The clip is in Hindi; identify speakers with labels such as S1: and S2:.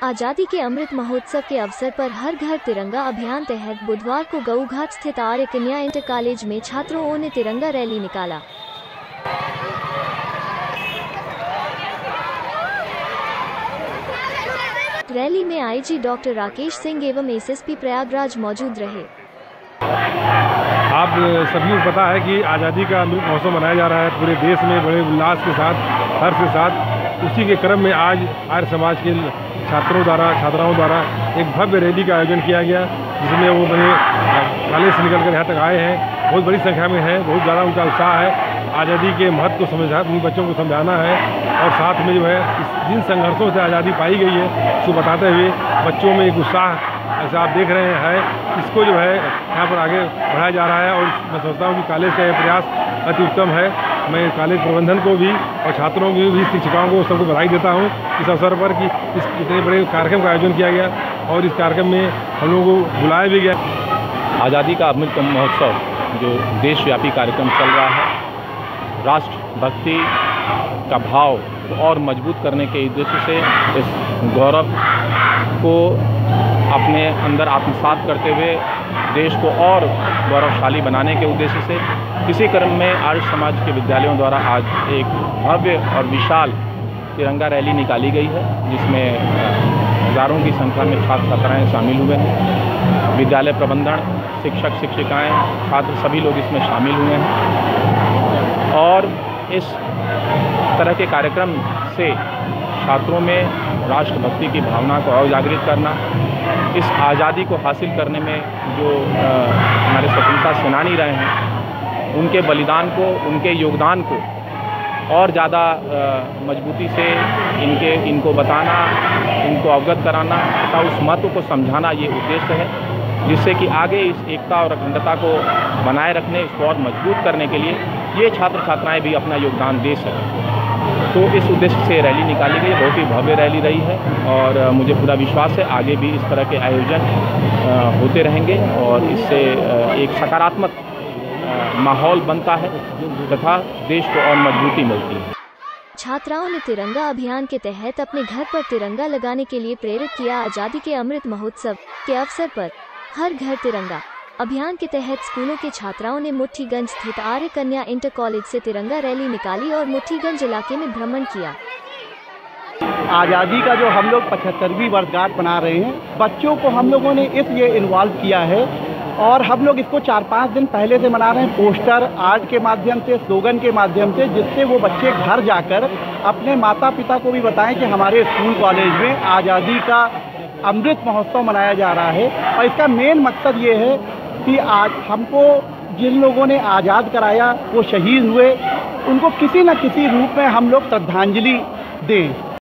S1: आजादी के अमृत महोत्सव के अवसर पर हर घर तिरंगा अभियान तहत बुधवार को गऊघाट स्थित आर्य कन्या इंटर कॉलेज में छात्रों ने तिरंगा रैली निकाला। रैली में आईजी डॉक्टर राकेश सिंह एवं एसएसपी प्रयागराज मौजूद रहे।
S2: आप सभी को पता है कि आज़ादी का अमृत महोत्सव मनाया जा रहा है पूरे देश में बड़े उल्लास के साथ, हर्ष के साथ। उसी के क्रम में आज आर्य समाज के छात्राओं द्वारा एक भव्य रैली का आयोजन किया गया, जिसमें वो बड़े कॉलेज से निकलकर यहाँ तक आए हैं। बहुत बड़ी संख्या में है, बहुत ज़्यादा उनका उत्साह है। आज़ादी के महत्व को उन बच्चों को समझाना है और साथ में जो है जिन संघर्षों से आज़ादी पाई गई है उसको बताते हुए बच्चों में एक उत्साह ऐसा आप देख रहे हैं, इसको जो है यहाँ पर आगे बढ़ाया जा रहा है। और मैं समझता हूँ कि कॉलेज का यह प्रयास अति उत्तम है। मैं कॉलेज प्रबंधन को भी और छात्रों को भी, शिक्षिकाओं को सबको बधाई देता हूँ इस अवसर पर कि इस इतने बड़े कार्यक्रम का आयोजन किया गया और इस कार्यक्रम में हम लोगों को बुलाया भी गया।
S3: आज़ादी का अमृत महोत्सव जो देशव्यापी कार्यक्रम चल रहा है, राष्ट्रभक्ति का भाव और मजबूत करने के उद्देश्य से इस गौरव को अपने अंदर आत्मसात करते हुए देश को और गौरवशाली बनाने के उद्देश्य से इसी क्रम में आर्य समाज के विद्यालयों द्वारा आज एक भव्य और विशाल तिरंगा रैली निकाली गई है, जिसमें हज़ारों की संख्या में छात्र छात्राएँ शामिल हुए हैं। विद्यालय प्रबंधन, शिक्षक शिक्षिकाएँ, छात्र सभी लोग इसमें शामिल हुए हैं और इस तरह के कार्यक्रम से छात्रों में राष्ट्रभक्ति की भावना को और जागृत करना, इस आज़ादी को हासिल करने में जो हमारे स्वतंत्रता सेनानी रहे हैं उनके बलिदान को, उनके योगदान को और ज़्यादा मजबूती से इनको बताना, इनको अवगत कराना तथा उस महत्व को समझाना ये उद्देश्य है, जिससे कि आगे इस एकता और अखंडता को बनाए रखने, इसको और मजबूत करने के लिए ये छात्र छात्राएँ भी अपना योगदान दे सकें। तो इस उद्देश्य से रैली निकाली गई। बहुत ही भव्य रैली रही है और मुझे पूरा विश्वास है आगे भी इस तरह के आयोजन होते रहेंगे और इससे एक सकारात्मक माहौल बनता है तथा देश को और मजबूती मिलती है।
S1: छात्राओं ने तिरंगा अभियान के तहत अपने घर पर तिरंगा लगाने के लिए प्रेरित किया। आज़ादी के अमृत महोत्सव के अवसर पर हर घर तिरंगा अभियान के तहत स्कूलों के छात्राओं ने मुट्ठीगंज स्थित आर्य कन्या इंटर कॉलेज से तिरंगा रैली निकाली और मुट्ठीगंज इलाके में भ्रमण किया।
S4: आज़ादी का जो हम लोग 75वीं वर्षगांठ मना रहे हैं, बच्चों को हम लोगों ने इसलिए इन्वॉल्व किया है और हम लोग इसको 4-5 दिन पहले से मना रहे हैं, पोस्टर, आर्ट के माध्यम से, स्लोगन के माध्यम से, जिससे वो बच्चे घर जाकर अपने माता पिता को भी बताएं कि हमारे स्कूल कॉलेज में आज़ादी का अमृत महोत्सव मनाया जा रहा है। और इसका मेन मकसद ये है कि आज हमको जिन लोगों ने आज़ाद कराया, वो शहीद हुए, उनको किसी न किसी रूप में हम लोग श्रद्धांजलि दें।